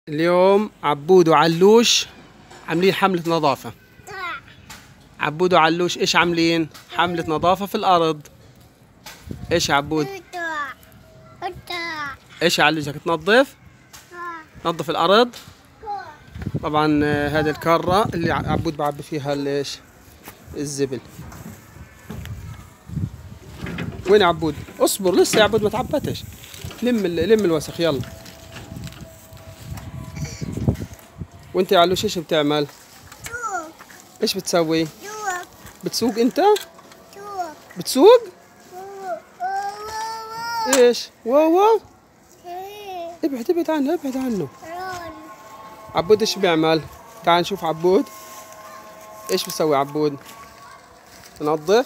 اليوم عبود وعلوش عاملين حملة نظافة. عبود وعلوش ايش عاملين؟ حملة نظافة في الأرض. ايش يا عبود؟ ايش يا علوش بدك تنظف؟ نظف الأرض. طبعا هذه الكارة اللي عبود بعبي فيها ايش؟ الزبل. وين يا عبود؟ اصبر لسه يا عبود ما تعبتش. لم الوسخ يلا. وانت يا علوش ايش بتعمل؟ ايش بتسوي؟ بتسوق انت؟ بتسوق؟ ايش؟ واو ابعد عنه ابعد عنه. عبود ايش بيعمل؟ تعال نشوف عبود ايش بيسوي. عبود ننظف.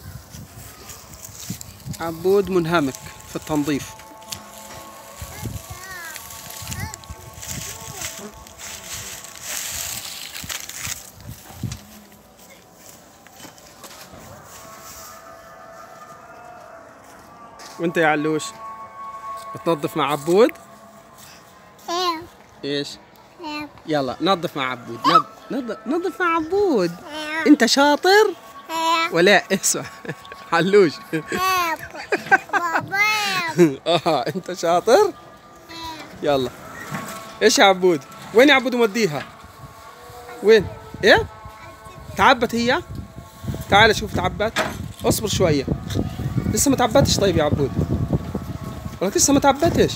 عبود منهمك في التنظيف. وانت يا علوش بتنظف مع عبود؟ ايش؟ يلا نظف مع عبود. نظف مع عبود. انت شاطر ولا اسمع علوش؟ انت شاطر. يلا. ايش يا عبود؟ وين يا عبود موديها؟ وين؟ ايه؟ تعبت هي؟ تعال شوف تعبت. اصبر شوية. لسه ما تعبتش. طيب يا عبود ولك لسه ما تعبتش.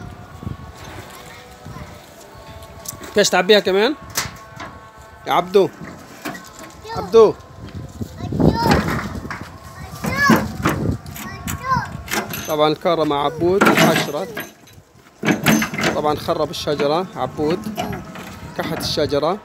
كاش تعبيها كمان يا عبدو. عبدو طبعا الكارة مع عبود حشرت. طبعا خرب الشجرة عبود، كحت الشجرة.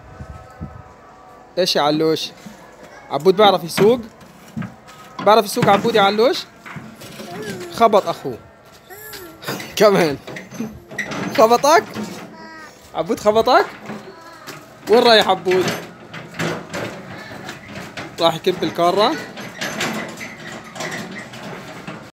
ايش يا علوش؟ عبود بيعرف يسوق؟ بعرف يسوق عبود يا علوش؟ خبط اخوه كمان. خبطك؟ عبود خبطك؟ وين رايح عبود؟ راح يكب الكارة.